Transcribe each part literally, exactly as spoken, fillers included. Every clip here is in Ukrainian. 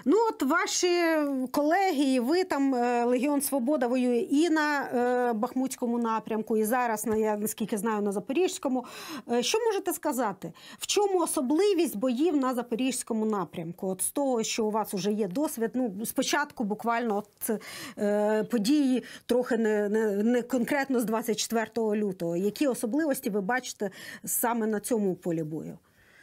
Ну от ваші колеги, і ви там, Легіон Свобода воює і на Бахмутському напрямку, і зараз, я наскільки знаю, на Запорізькому. Що можете сказати? В чому особливість боїв на Запорізькому напрямку? От з того, що у вас вже є досвід, ну, спочатку буквально от, е, події трохи не, не, не конкретно з двадцять четвертого лютого. Які особливості ви бачите саме на цьому полі бою?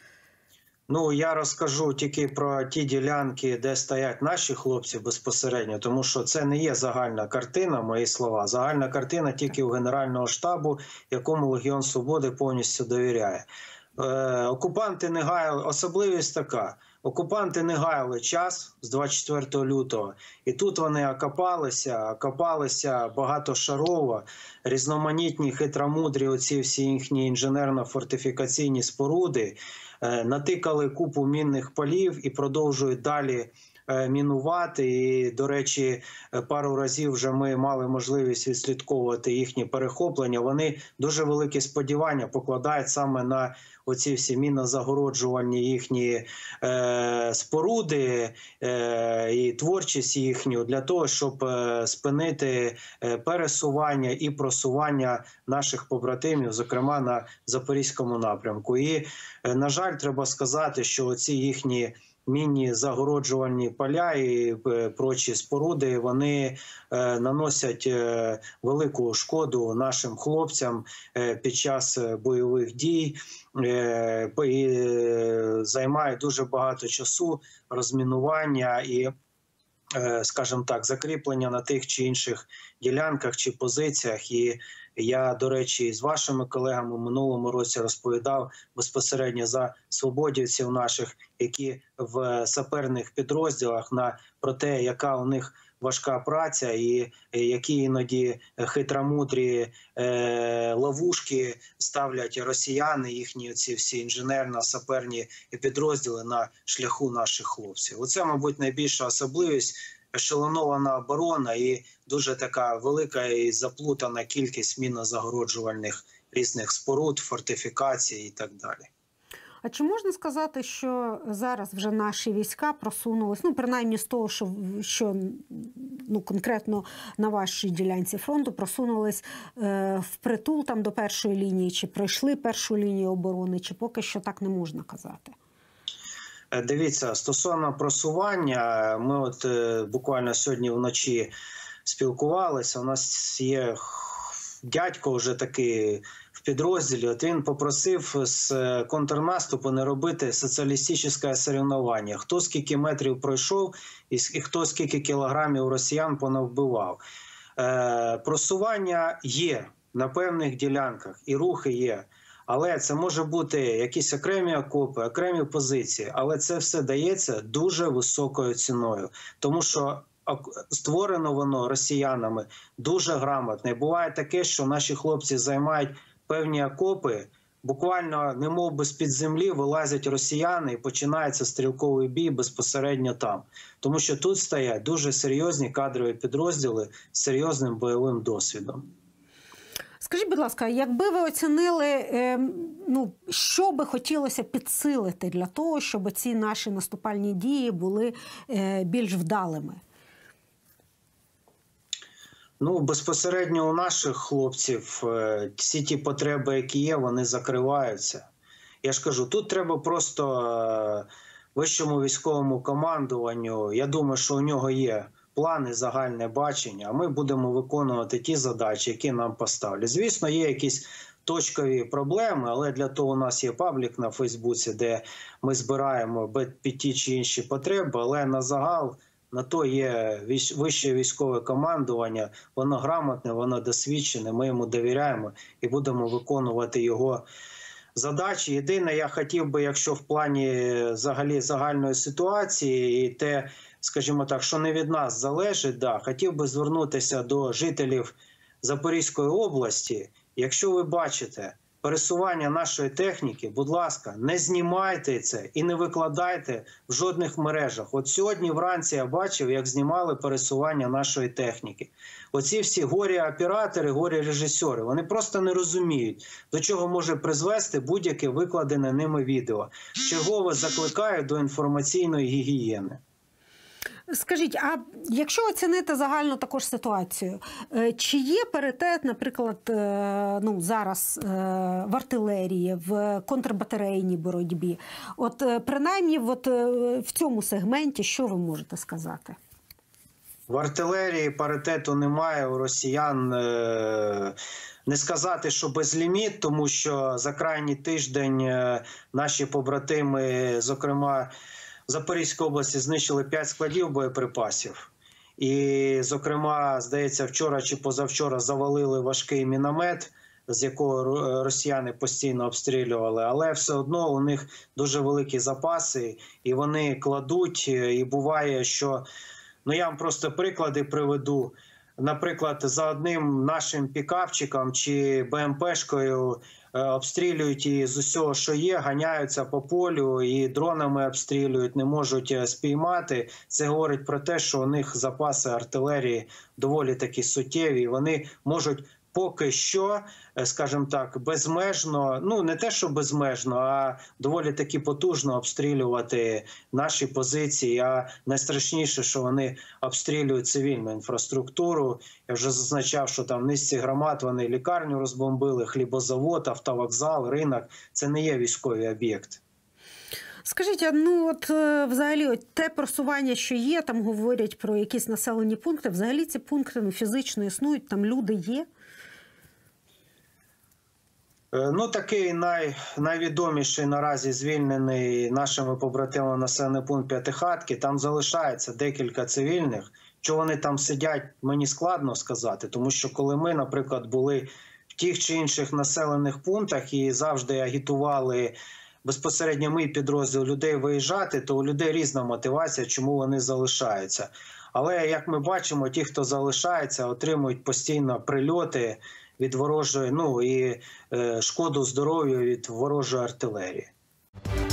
Ну, я розкажу тільки про ті ділянки, де стоять наші хлопці безпосередньо, тому що це не є загальна картина, мої слова. Загальна картина тільки у Генерального штабу, якому Легіон Свободи повністю довіряє. Е, окупанти не гаяли, особливість така, окупанти не гаяли час з двадцять четвертого лютого, і тут вони окопалися, окопалися багатошарово, різноманітні, хитромудрі, оці всі їхні інженерно-фортифікаційні споруди, е, натикали купу мінних полів і продовжують далі мінувати. І, до речі, пару разів вже ми мали можливість відслідковувати їхні перехоплення. Вони дуже великі сподівання покладають саме на оці всі мінозагороджувальні їхні е, споруди е, і творчість їхню для того, щоб е, спинити е, пересування і просування наших побратимів, зокрема на Запорізькому напрямку. І, е, на жаль, треба сказати, що оці їхні міні-загороджувальні поля і прочі споруди, вони е, наносять е, велику шкоду нашим хлопцям е, під час бойових дій е, і е, займають дуже багато часу розмінування і, е, скажімо так, закріплення на тих чи інших ділянках чи позиціях. І я, до речі, з вашими колегами в минулому році розповідав безпосередньо за свободівців наших, які в саперних підрозділах, на про те, яка у них важка праця і які іноді хитромудрі е, ловушки ставлять росіяни, їхні ці всі інженерно-саперні підрозділи на шляху наших хлопців. Оце, мабуть, найбільша особливість. Ешелонована оборона і дуже така велика і заплутана кількість мінозагороджувальних різних споруд, фортифікацій і так далі. А чи можна сказати, що зараз вже наші війська просунулись, ну, принаймні з того, що, що ну, конкретно на вашій ділянці фронту просунулись е, впритул там до першої лінії, чи пройшли першу лінію оборони, чи поки що так не можна казати? Дивіться, стосовно просування, ми от е, буквально сьогодні вночі спілкувалися, у нас є дядько вже такий в підрозділі, от він попросив з контрнаступу не робити соціалістичне соревнування. Хто скільки метрів пройшов і, і хто скільки кілограмів росіян понавбивав. Е, просування є на певних ділянках і рухи є. Але це може бути якісь окремі окопи, окремі позиції, але це все дається дуже високою ціною, тому що створено воно росіянами дуже грамотно. І буває таке, що наші хлопці займають певні окопи, буквально немов би з-під землі вилазять росіяни і починається стрілковий бій безпосередньо там. Тому що тут стоять дуже серйозні кадрові підрозділи з серйозним бойовим досвідом. Скажіть, будь ласка, якби ви оцінили, ну, що би хотілося підсилити для того, щоб ці наші наступальні дії були більш вдалими? Ну, безпосередньо у наших хлопців всі ті потреби, які є, вони закриваються. Я ж кажу, тут треба просто вищому військовому командуванню, я думаю, що у нього є плани, загальне бачення, а ми будемо виконувати ті задачі, які нам поставлять. Звісно, є якісь точкові проблеми, але для того у нас є паблік на Фейсбуці, де ми збираємо під ті чи інші потреби, але на загал на то є вище військове командування, воно грамотне, воно досвідчене, ми йому довіряємо і будемо виконувати його задачі. Єдине, я хотів би, якщо в плані взагалі загальної ситуації і те, скажімо так, що не від нас залежить, да, хотів би звернутися до жителів Запорізької області. Якщо ви бачите пересування нашої техніки, будь ласка, не знімайте це і не викладайте в жодних мережах. От сьогодні вранці я бачив, як знімали пересування нашої техніки. Оці всі горі-оператори, горі-режисери, вони просто не розуміють, до чого може призвести будь-яке викладене ними відео. Чергово закликаю до інформаційної гігієни. Скажіть, а якщо оцінити загальну також ситуацію, е, чи є паритет, наприклад, е, ну, зараз е, в артилерії, в контрбатарейній боротьбі? От е, принаймні от, е, в цьому сегменті що ви можете сказати? В артилерії паритету немає, у росіян е, не сказати, що безліміт, тому що за крайній тиждень е, наші побратими, зокрема в Запорізькій області, знищили п'ять складів боєприпасів. І, зокрема, здається, вчора чи позавчора завалили важкий міномет, з якого росіяни постійно обстрілювали, але все одно у них дуже великі запаси, і вони кладуть, і буває, що... Ну, я вам просто приклади приведу. Наприклад, за одним нашим пікапчиком чи БМПшкою е, обстрілюють і з усього, що є, ганяються по полю і дронами обстрілюють, не можуть спіймати. Це говорить про те, що у них запаси артилерії доволі такі суттєві. Вони можуть поки що, скажімо так, безмежно, ну не те, що безмежно, а доволі таки потужно обстрілювати наші позиції. А найстрашніше, що вони обстрілюють цивільну інфраструктуру. Я вже зазначав, що там в низці громад вони лікарню розбомбили, хлібозавод, автовокзал, ринок. Це не є військові об'єкти. Скажіть, а ну от взагалі от те просування, що є, там говорять про якісь населені пункти, взагалі ці пункти ну, фізично існують, там люди є? Ну, такий най, найвідоміший наразі звільнений нашими побратимами населений пункт П'ятихатки. Там залишається декілька цивільних. Що вони там сидять, мені складно сказати. Тому що коли ми, наприклад, були в тих чи інших населених пунктах і завжди агітували безпосередньо мій підрозділ людей виїжджати, то у людей різна мотивація, чому вони залишаються. Але, як ми бачимо, ті, хто залишається, отримують постійно прильоти від ворожої, ну і е, шкоду здоров'ю від ворожої артилерії.